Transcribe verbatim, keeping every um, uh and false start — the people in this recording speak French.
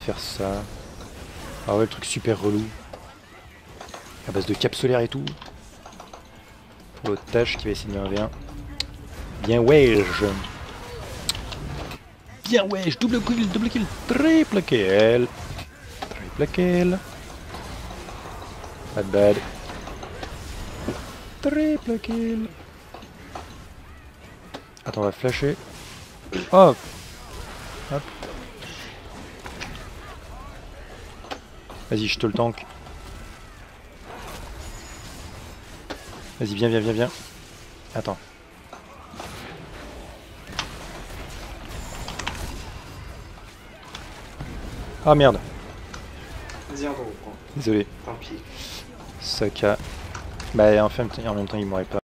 faire ça. Ah ouais, le truc super relou. À base de cap solaire et tout. Pour l'autre tâche qui va essayer de me un. Bien wesh. Bien wesh, double kill, double kill, triple kill. Triple kill. Bad bad. Triple kill. Attends, on va flasher. Oh. Hop. Vas-y, je te le tank. Vas-y, viens, viens, viens, viens. Attends. Ah merde. Vas-y, on reprend. Désolé. Tant pis. Saka. Bah en, fait, en même temps il m'aurait pas.